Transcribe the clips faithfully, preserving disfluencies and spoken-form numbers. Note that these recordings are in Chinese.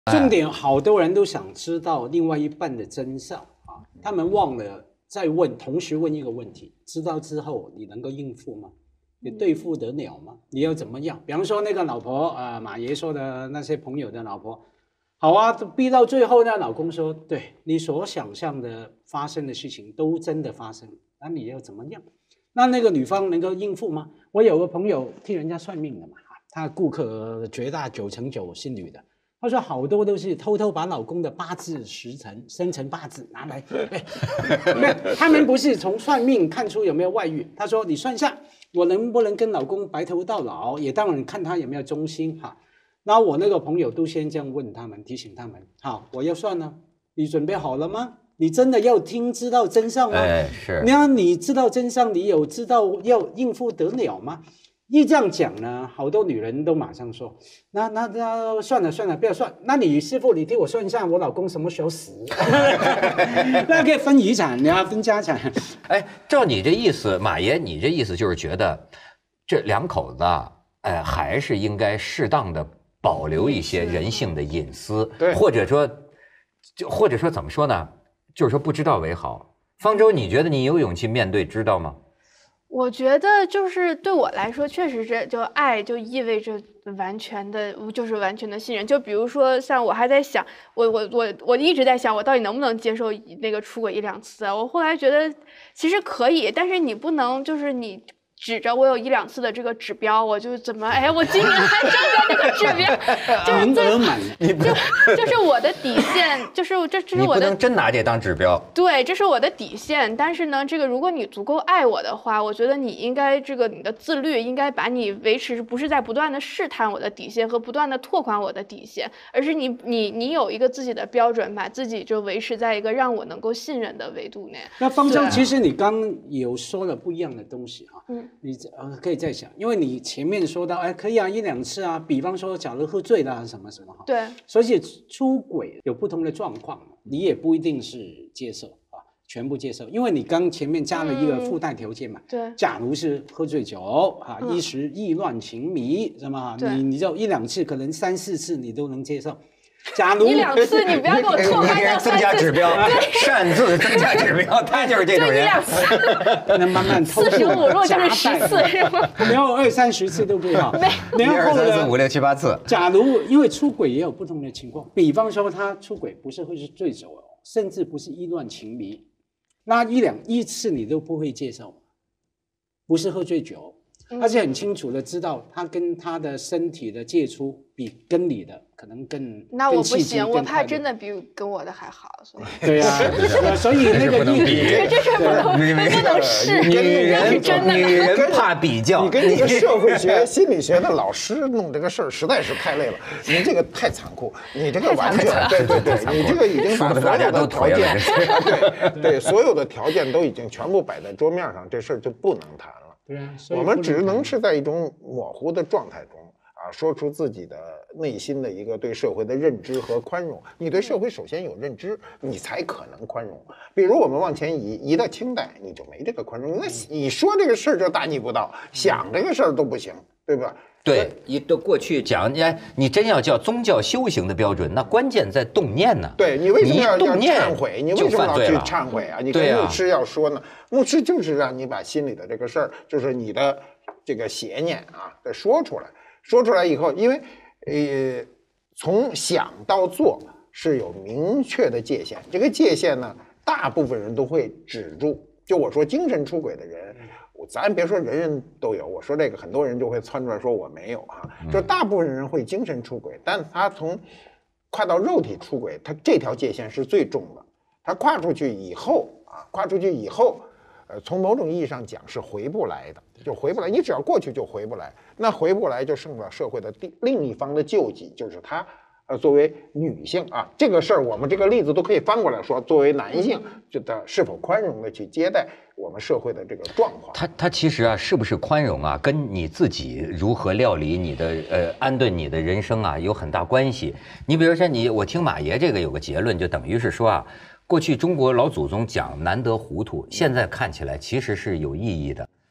重点，好多人都想知道另外一半的真相啊，他们忘了再问，同时问一个问题：知道之后你能够应付吗？你对付得了吗？你要怎么样？比方说那个老婆啊、呃，马爷说的那些朋友的老婆，好啊，逼到最后呢，老公说，对你所想象的发生的事情都真的发生，那你要怎么样？那那个女方能够应付吗？我有个朋友替人家算命的嘛，他顾客绝大九成九是女的。他说好多都是偷偷把老公的八字时辰、生辰八字拿来，哎，他们不是从算命看出有没有外遇。他说你算一下，我能不能跟老公白头到老？也当然看他有没有忠心哈。那我那个朋友都先这样问他们，提醒他们，好，我要算了，你准备好了吗？你真的要听知道真相吗？ 哎，是。 那你知道真相，你有知道要应付得了吗？一这样讲呢，好多女人都马上说，那那那算了算了，不要算。那你师傅，你替我算一下，我老公什么时候死？那可以分遗产，你要分家产。 哎，照你这意思，马爷，你这意思就是觉得这两口子，哎，还是应该适当的保留一些人性的隐私， 对， 或者说，就或者说怎么说呢？就是说不知道为好。方舟，你觉得你有勇气面对知道吗？ 我觉得就是对我来说，确实是就爱就意味着完全的，就是完全的信任。就比如说，像我还在想，我我我我一直在想，我到底能不能接受那个出轨一两次啊？我后来觉得其实可以，但是你不能就是你指着我有一两次的这个指标，我就怎么哎，我今年还中了这个指标，就是最就就是我的底线，就是这这是我的， 你不能真拿这当指标。 对，这是我的底线。但是呢，这个如果你足够爱我的话，我觉得你应该这个你的自律应该把你维持，不是在不断的试探我的底线和不断的拓宽我的底线，而是你你你有一个自己的标准，把自己就维持在一个让我能够信任的维度内。 那方舟，其实你刚有说了不一样的东西哈，嗯。你呃可以再想，因为你前面说到，哎，可以啊，一两次啊，比方说，假如喝醉了、啊、什么什么哈， 对， 所以出轨有不同的状况，你也不一定是接受啊，全部接受，因为你刚前面加了一个附带条件嘛， 嗯、对， 假如是喝醉酒啊，嗯、一时意乱情迷，是吗？你你就一两次，可能三四次你都能接受。假如一两次，你不要给我拓宽到增加指标，擅自增加指标，他就是这种人。 一两次， 能慢慢偷四十五，如果就是十次，是吗？ 然后二三十次都不好。 一二三四五六七八次。 假如因为出轨也有不同的情况，比方说他出轨不是会是醉酒，甚至不是意乱情迷，那一两一次你都不会接受，不是喝醉酒。而且很清楚的知道，他跟他的身体的接触比跟你的可能更那我不行，我怕真的比跟我的还好，所以对呀、啊，所以那个不能比， 这是不能不能试。 女人女人怕比较， 你跟你个社会学、心理学的老师弄这个事儿实在是太累了，你这个太残酷，你这个完全对对对，你这个已经把所有的条件，对对，所有的条件都已经全部摆在桌面上，这事儿就不能谈了。 对啊， 我们只能是在一种模糊的状态中啊，说出自己的内心的一个对社会的认知和宽容。你对社会首先有认知，你才可能宽容。比如我们往前移，移到清代，你就没这个宽容。那你说这个事儿就大逆不道，想这个事儿都不行，对吧？ 对，一都过去讲，哎，你真要叫宗教修行的标准，那关键在动念呢。 对，你为什么要要忏悔？ 你为什么要去忏悔啊？你跟牧师要说呢？牧师就是让你把心里的这个事儿，就是你的这个邪念啊，得说出来。说出来以后，因为呃，从想到做是有明确的界限，这个界限呢，大部分人都会止住。就我说精神出轨的人。咱别说人人都有，我说这个很多人就会窜出来说我没有哈，就大部分人会精神出轨，但他从跨到肉体出轨，他这条界限是最重的。他跨出去以后啊，跨出去以后，呃，从某种意义上讲是回不来的，就回不来。你只要过去就回不来，那回不来就剩了社会的另一方的救济，就是他。呃，作为女性啊，这个事儿我们这个例子都可以翻过来说，作为男性，觉得是否宽容的去接待我们社会的这个状况。 他他其实啊，是不是宽容啊，跟你自己如何料理你的呃安顿你的人生啊有很大关系。你比如说你，我听马爷这个有个结论，就等于是说啊，过去中国老祖宗讲难得糊涂，现在看起来其实是有意义的。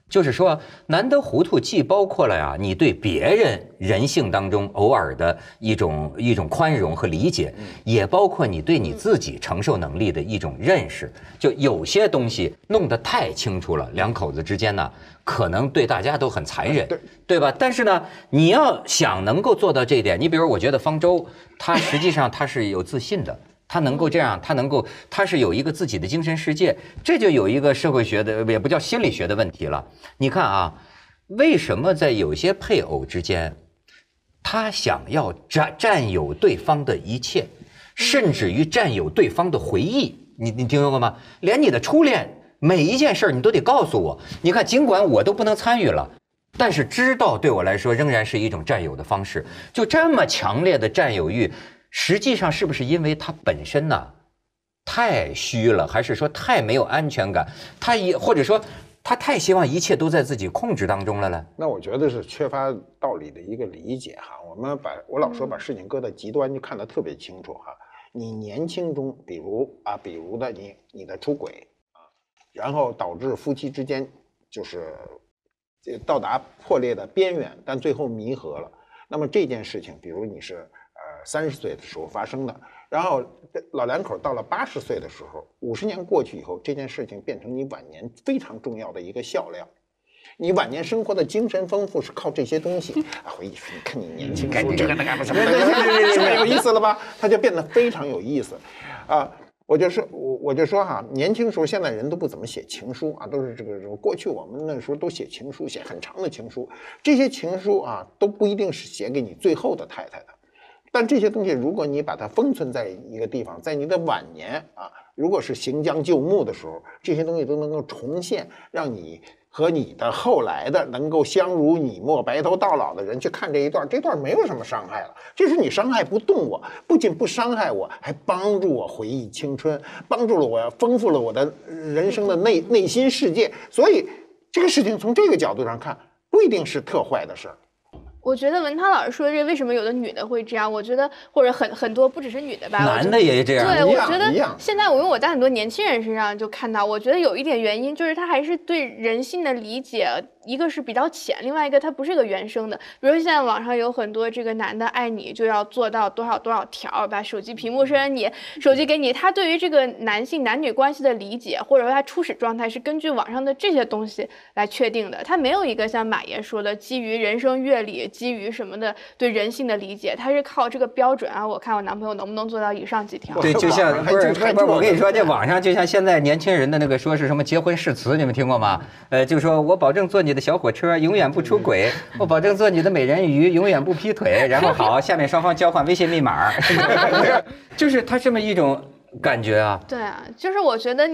就是说，难得糊涂既包括了呀，你对别人人性当中偶尔的一种一种宽容和理解，也包括你对你自己承受能力的一种认识。就有些东西弄得太清楚了，两口子之间呢，可能对大家都很残忍，对吧？但是呢，你要想能够做到这一点，你比如我觉得方舟，他实际上他是有自信的。他能够这样，他能够，他是有一个自己的精神世界，这就有一个社会学的，也不叫心理学的问题了。你看啊，为什么在有些配偶之间，他想要占占有对方的一切，甚至于占有对方的回忆？你你听说过吗？连你的初恋每一件事你都得告诉我。你看，尽管我都不能参与了。但是知道对我来说仍然是一种占有的方式，就这么强烈的占有欲。实际上是不是因为他本身呢太虚了，还是说太没有安全感？他也或者说他太希望一切都在自己控制当中了呢？ 那我觉得是缺乏道理的一个理解哈。我们把我老说把事情搁在极端就看得特别清楚哈。你年轻中，比如啊，比如的你你的出轨啊，然后导致夫妻之间就是到达破裂的边缘，但最后弥合了。那么这件事情，比如你是。呃，三十岁的时候发生的，然后老两口到了八十岁的时候，五十年过去以后，这件事情变成你晚年非常重要的一个笑料。你晚年生活的精神丰富是靠这些东西啊。回忆说，你看你年轻时候这个那干什么，是很有意思了吧？它就变得非常有意思，啊。我就说，我我就说哈，年轻时候现在人都不怎么写情书啊，都是这个这个。过去我们那时候都写情书，写很长的情书，这些情书啊都不一定是写给你最后的太太的。但这些东西，如果你把它封存在一个地方，在你的晚年啊，如果是行将就木的时候，这些东西都能够重现，让你和你的后来的能够相濡以沫、白头到老的人去看这一段，这段没有什么伤害了。这是你伤害不动我，不仅不伤害我，还帮助我回忆青春，帮助了我，丰富了我的人生的内内心世界。所以这个事情从这个角度上看，不一定是特坏的事儿。 我觉得文涛老师说的这为什么有的女的会这样？我觉得或者很很多不只是女的吧， 男的也这样。 对，我觉得现在我因为我在很多年轻人身上就看到，我觉得有一点原因就是他还是对人性的理解，一个是比较浅，另外一个他不是个原生的。比如现在网上有很多这个男的爱你就要做到多少多少条，把手机屏幕设成你，手机给你，他对于这个男性男女关系的理解，或者说他初始状态是根据网上的这些东西来确定的，他没有一个像马爷说的基于人生阅历。基于什么的对人性的理解，他是靠这个标准啊。我看我男朋友能不能做到以上几条？ 对，就像不是不是，我跟你说，这网上就像现在年轻人的那个说是什么结婚誓词，你们听过吗？呃，就说我保证做你的小火车，永远不出轨；我保证做你的美人鱼，永远不劈腿。然后好，下面双方交换微信密码，就是他这么一种感觉啊。 对啊，就是我觉得。